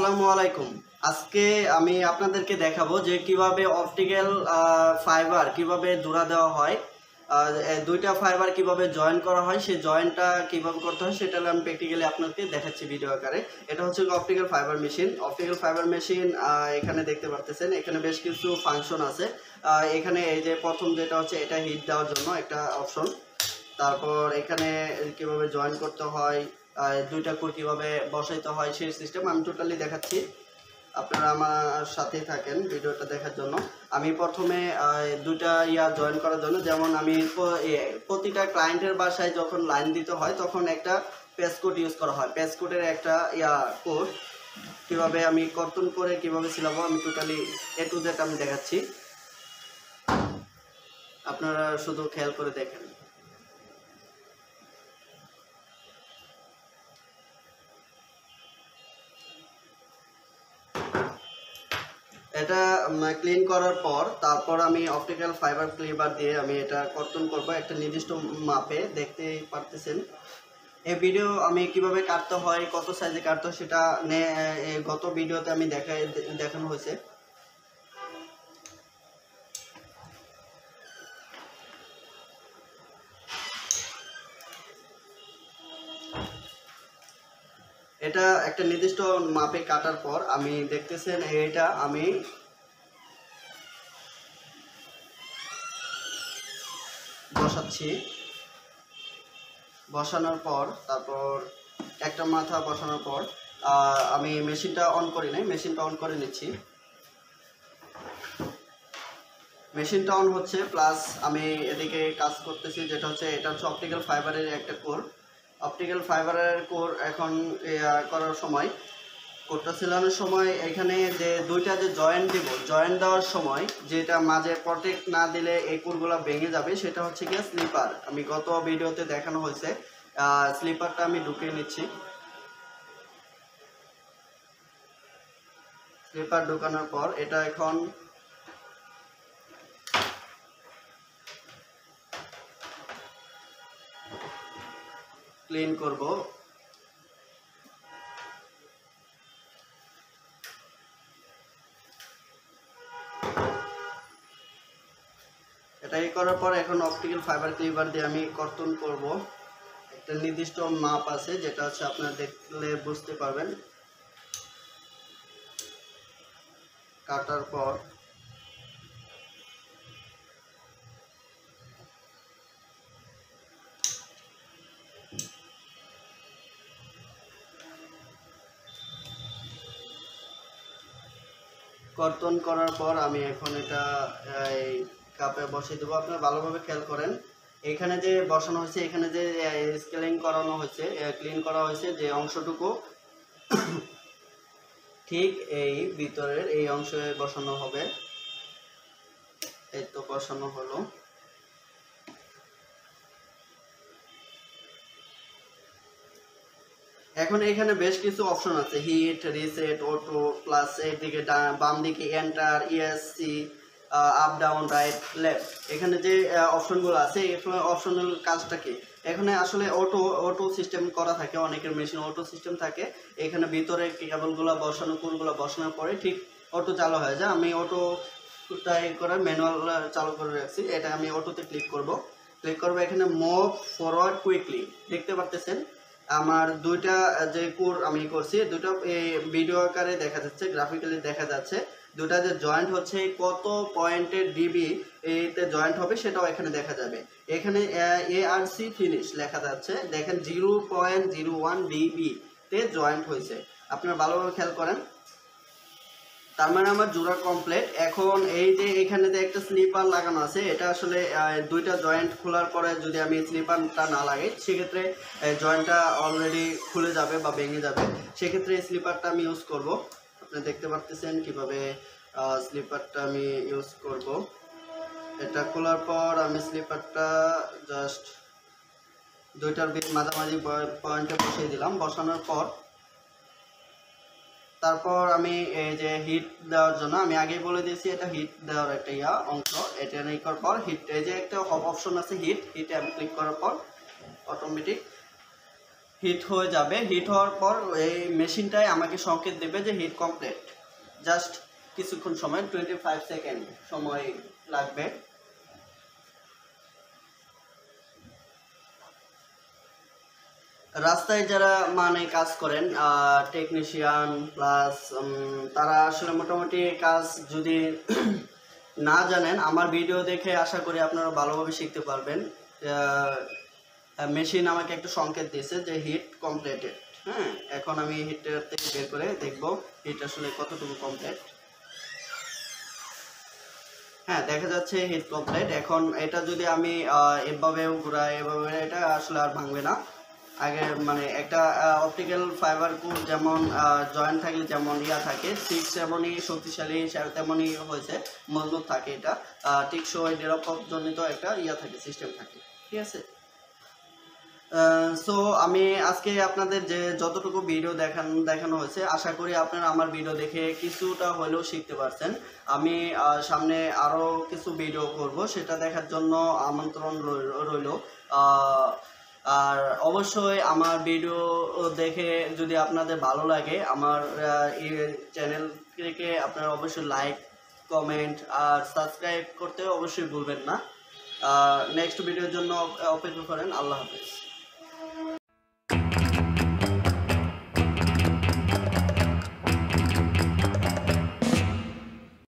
আসসালামু আলাইকুম। আজকে আমি আপনাদেরকে দেখাবো যে কিভাবে অপটিক্যাল ফাইবার কিভাবে জোড়া দেওয়া হয়, দুইটা ফাইবার কিভাবে জয়েন করা হয়, সেই জয়েনটা কিভাবে করতে হয় সেটা আমি প্র্যাকটিক্যালি আপনাদেরকে দেখাচ্ছি ভিডিও আকারে। এটা হচ্ছে optical fibre machine. Optical fibre machine এখানে দেখতে পারতেছেন, এখানে বেশ কিছু ফাংশন আছে। এখানে এই যে প্রথম যেটা হচ্ছে এটা হিট দেওয়ার জন্য একটা অপশন। তারপর এখানে কিভাবে জয়েন করতে হয়, দুইটা কোর কিভাবে বসাইতে হয় সেই সিস্টেম আমি টোটালি দেখাচ্ছি। আপনারা আমার সাথেই থাকেন ভিডিওটা দেখার জন্য। আমি প্রথমে দুইটা জয়েন করার জন্য, যেমন আমি প্রতিটা ক্লায়েন্টের বাসায় যখন লাইন দিতে হয় তখন একটা পেজ কোড ইউজ করা হয়। পেজ কোডের একটা কোড কিভাবে আমি কর্তন করে কিভাবে ছিলাবো আমি টোটালি A to Z আমি দেখাচ্ছি, আপনারা শুধু খেয়াল করে দেখেন। এটা ক্লিন করার পর তারপর আমি অপটিক্যাল ফাইবার ক্লিপার দিয়ে আমি এটা কর্তন করব একটা নির্দিষ্ট মাপে। দেখতে পারতেছেন এই ভিডিও আমি কিভাবে কাটতে হয়, কত সাইজে কাটতে হয় সেটা গত ভিডিওতে আমি দেখানো হয়েছে। এটা একটা নির্দিষ্ট মাপে কাটার পর আমি দেখতেছেন এটা আমি বসাচ্ছি। বসানোর পর তারপর একটা মাথা বসানোর পর আমি মেশিনটা অন করি নাই, মেশিনটা অন করে নিচ্ছি। মেশিনটা অন হচ্ছে, প্লাস আমি এদিকে কাজ করতেছি, যেটা হচ্ছে এটা হচ্ছে অপটিক্যাল ফাইবারের একটা কোর। অপটিক্যাল ফাইবারের কোর এখন করার সময়, কোরটা ছিলানোর সময় এখানে যে দুইটা যে জয়েন্ট দিব, জয়েন্ট দেওয়ার সময় যেটা মাঝে প্রটেক্ট না দিলে এই কোরগুলো ভেঙে যাবে সেটা হচ্ছে কি স্লিপার। আমি গত ভিডিওতে দেখানো হয়েছে, স্লিপারটা আমি ঢুকিয়ে নিচ্ছি। স্লিপার ঢুকানোর পর এটা এখন ক্লিন করব। এটাই করার পর এখন অপটিক্যাল ফাইবার ক্লিপার দিয়ে আমি কর্তন করব। একটা নির্দিষ্ট মাপ আছে যেটা হচ্ছে আপনারা দেখলে বুঝতে পারবেন। কাটার পর কর্তন করার পর আমি এখন এটা এই কাপে বসিয়ে দেবো। আপনারা ভালোভাবে খেয়াল করেন, এখানে যে বসানো হয়েছে, এখানে যে স্কেলিং করানো হয়েছে, ক্লিন করা হয়েছে যে অংশটুকু ঠিক এই ভিতরের এই অংশে বসানো হবে। এই তো বসানো হলো। এখন এখানে বেশ কিছু অপশন আছে, হিট, রিসেট, অটো, প্লাস এদিকে বাম দিকে enter, ESC, up down, right, left. এখানে যে অপশনগুলো আছে এই অপশনের কাজটা কি, এখানে আসলে অটো সিস্টেম করা থাকে, অনেকের মেশিন অটো সিস্টেম থাকে। এখানে ভিতরে কেবলগুলো বসানো, কোরগুলো বসানোর পরে ঠিক অটো চালু হয়ে যায়। আমি অটো টাই করে ম্যানুয়াল চালু করে রাখছি, এটা আমি অটোতে ক্লিক করব। এখানে মুভ ফরওয়ার্ড কুইকলি দেখতে পারতেছেন আমার দুইটা যে কোর আমি করছি, দুটো ভিডিও আকারে দেখা যাচ্ছে, গ্রাফিক্যালি দেখা যাচ্ছে। দুটা যে জয়েন্ট হচ্ছে কত পয়েন্টের ডিবি এতে জয়েন্ট হবে সেটাও এখানে দেখা যাবে। এখানে ARC ফিনিশ লেখা যাচ্ছে, দেখেন 0.01 ডিবি তে জয়েন্ট হয়েছে। আপনারা ভালোভাবে খেয়াল করেন। তার মানে আমার জোড়া কমপ্লিট। এখন এই যে এখানে যে একটা স্লিপার লাগানো আছে, এটা আসলে দুইটা জয়েন্ট খোলার পরে যদি আমি স্লিপারটা না লাগাই সেক্ষেত্রে জয়েন্টটা অলরেডি খুলে যাবে বা ভেঙে যাবে। সেক্ষেত্রে স্লিপারটা আমি ইউজ করব। আপনি দেখতে পারতেছেন কিভাবে স্লিপারটা আমি ইউজ করব। এটা খোলার পর আমি স্লিপারটা জাস্ট দুইটার মাঝামাঝি পয়েন্টে বসিয়ে দিলাম। বসানোর পর তারপর আমি এই যে হিট দেওয়ার জন্য আমি আগেই বলে দিয়েছি এটা হিট দেওয়ার একটা অংশ। এটা করার পর হিট, এই যে একটা অপশন আছে হিটে আমি ক্লিক করার পর অটোমেটিক হিট হয়ে যাবে। হিট হওয়ার পর এই মেশিনটাই আমাকে সংকেত দেবে যে হিট কমপ্লিট। জাস্ট কিছুক্ষণ সময় 25 সেকেন্ড সময় লাগবে। রাস্তায় যারা মানে কাজ করেন টেকনিশিয়ান প্লাস তারা আসলে মোটামুটি কাজ যদি না জানেন, আমার ভিডিও দেখে আশা করি আপনারা ভালোভাবে শিখতে পারবেন। মেশিন আমাকে একটু সংকেত দিয়েছে যে হিট কমপ্লিটেড। হ্যাঁ, এখন আমি হিটটা থেকে বের করে দেখব হিট আসলে কতটুকু কমপ্লিট। হ্যাঁ, দেখা যাচ্ছে হিট কমপ্লিট। এখন এটা যদি আমি এভাবেও ঘুরাই, এভাবে এটা আসলে আর ভাঙবে না। আগে মানে একটা অপটিক্যাল ফাইবার কোড যেমন জয়েন্ট থাকলে যেমন থাকে, ঠিক তেমনই শক্তিশালী তেমনই হয়েছে, মজবুত থাকে। এটা টেকসই নিরাপদজনিত একটা থাকে, সিস্টেম থাকে। ঠিক আছে। সো আমি আজকে আপনাদের যে যতটুকু ভিডিও দেখানো হয়েছে, আশা করি আপনারা আমার ভিডিও দেখে কিছুটা হলেও শিখতে পারছেন। আমি সামনে আরও কিছু ভিডিও করব, সেটা দেখার জন্য আমন্ত্রণ রইল। আর অবশ্যই আমার ভিডিও দেখে যদি আপনাদের ভালো লাগে, আমার এই চ্যানেলটিকে আপনারা অবশ্যই লাইক, কমেন্ট আর সাবস্ক্রাইব করতে অবশ্যই ভুলবেন না। নেক্সট ভিডিওর জন্য অপেক্ষা করেন। আল্লাহ হাফেজ।